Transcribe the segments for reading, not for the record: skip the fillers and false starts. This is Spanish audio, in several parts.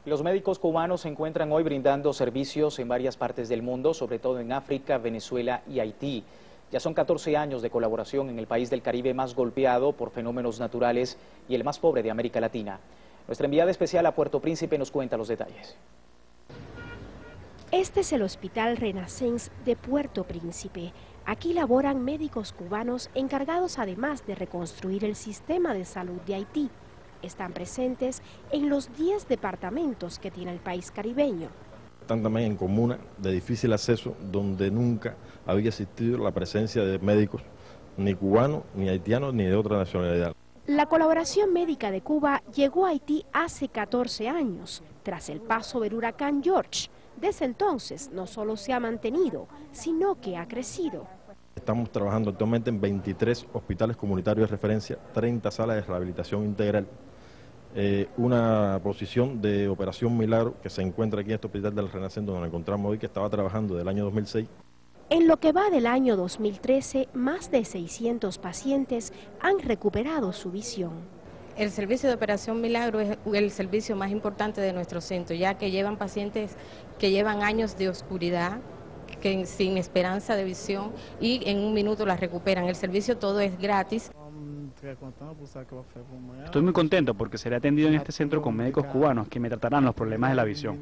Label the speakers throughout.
Speaker 1: Los médicos cubanos se encuentran hoy brindando servicios en varias partes del mundo, sobre todo en África, Venezuela y Haití. Ya son 14 años de colaboración en el país del Caribe más golpeado por fenómenos naturales y el más pobre de América Latina. Nuestra enviada especial a Puerto Príncipe nos cuenta los detalles.
Speaker 2: Este es el Hospital Renaissance de Puerto Príncipe. Aquí laboran médicos cubanos encargados además de reconstruir el sistema de salud de Haití. Están presentes en los 10 departamentos que tiene el país caribeño.
Speaker 3: Están también en comunas de difícil acceso donde nunca había existido la presencia de médicos ni cubanos, ni haitianos, ni de otra nacionalidad.
Speaker 2: La colaboración médica de Cuba llegó a Haití hace 14 años, tras el paso del huracán George. Desde entonces no solo se ha mantenido, sino que ha crecido.
Speaker 3: Estamos trabajando actualmente en 23 hospitales comunitarios de referencia, 30 salas de rehabilitación integral, una posición de Operación Milagro que se encuentra aquí en este Hospital del Renaissance, donde nos encontramos hoy, que estaba trabajando desde el año 2006.
Speaker 2: En lo que va del año 2013, más de 600 pacientes han recuperado su visión.
Speaker 4: El servicio de Operación Milagro es el servicio más importante de nuestro centro, ya que llevan pacientes que llevan años de oscuridad, sin esperanza de visión, y en un minuto las recuperan. El servicio todo es gratis.
Speaker 5: Estoy muy contento porque seré atendido en este centro con médicos cubanos que me tratarán los problemas de la visión.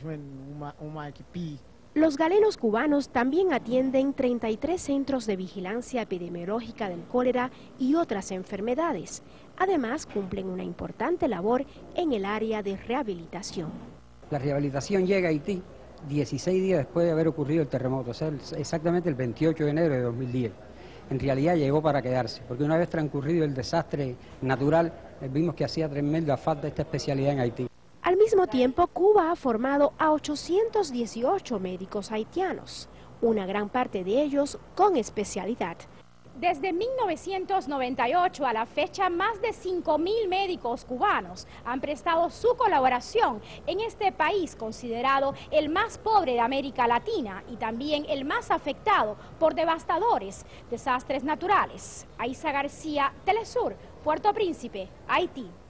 Speaker 2: Los galenos cubanos también atienden 33 centros de vigilancia epidemiológica del cólera y otras enfermedades. Además, cumplen una importante labor en el área de rehabilitación.
Speaker 6: La rehabilitación llega a Haití 16 días después de haber ocurrido el terremoto, o sea, exactamente el 28 de enero de 2010. En realidad llegó para quedarse, porque una vez transcurrido el desastre natural, vimos que hacía tremenda falta esta especialidad en Haití.
Speaker 2: Al mismo tiempo, Cuba ha formado a 818 médicos haitianos, una gran parte de ellos con especialidad. Desde 1998 a la fecha, más de 5.000 médicos cubanos han prestado su colaboración en este país considerado el más pobre de América Latina y también el más afectado por devastadores desastres naturales. Aiza García, Telesur, Puerto Príncipe, Haití.